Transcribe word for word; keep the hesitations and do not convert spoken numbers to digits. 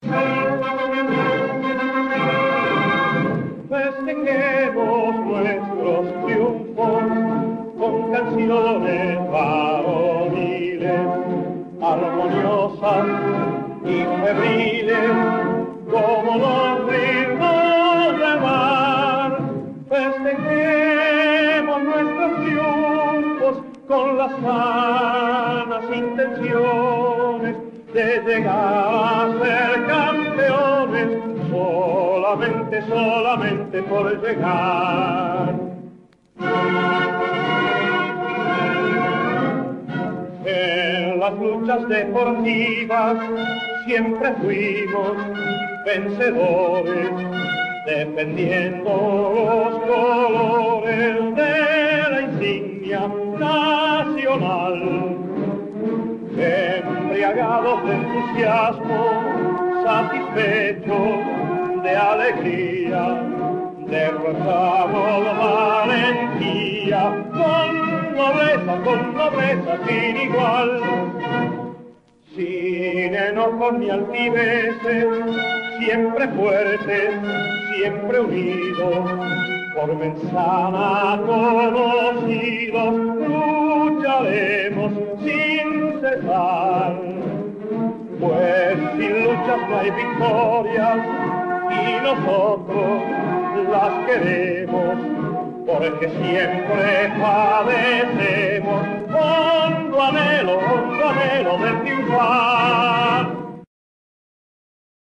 Festejemos nuestros triunfos con canciones varoniles, armoniosas y febriles, como los ritmos del mar. Festejemos nuestros triunfos con las sanas intenciones de llegar a ser campeones, solamente, solamente por llegar. En las luchas deportivas siempre fuimos vencedores, defendiendo los colores de la insignia nacional. Embriagados de entusiasmo, satisfechos de alegría, derrotamos valentía, con nobleza, con nobleza sin igual. Sin enojos ni altiveces, siempre fuertes, siempre unidos, por mensana conocidos, lucharemos sin cesar. Pues sin luchas no hay victorias, y nosotros las queremos, porque siempre padecemos hondo anhelo, hondo anhelo de triunfar.